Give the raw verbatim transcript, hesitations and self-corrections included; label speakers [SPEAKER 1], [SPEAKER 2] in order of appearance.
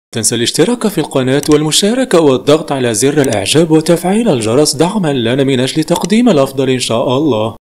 [SPEAKER 1] تنسى الاشتراك في القناة والمشاركة والضغط على زر الإعجاب وتفعيل الجرس دعما لنا من أجل تقديم الأفضل إن شاء الله.